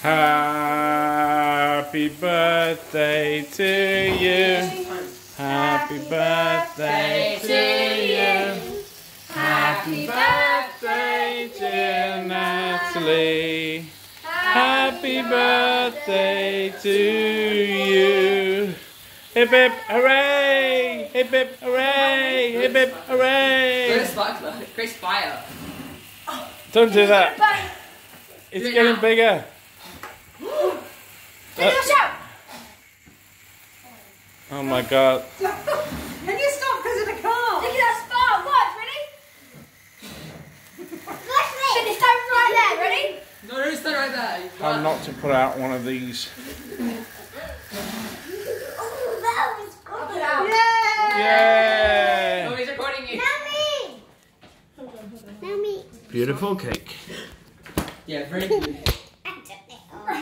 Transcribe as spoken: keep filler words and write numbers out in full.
Happy birthday to you. Happy birthday to you. Happy birthday, dear Natalie. Happy birthday to you. Hip hip hooray! Hip hip hooray! Hip hip hooray! Where's Sparkler? Chris Fire. Don't do that. It's Do it getting now. bigger. Can you shout? Oh my god. Can you stop because of the car? Look at that spark. Watch, ready? Watch me. Finish time right there. Ready? No, no, stay right there. I'm not to put out one of these. Oh, that was good. Yay! Oh, he's recording you. Now me. Now me. Beautiful cake. Yeah, very good.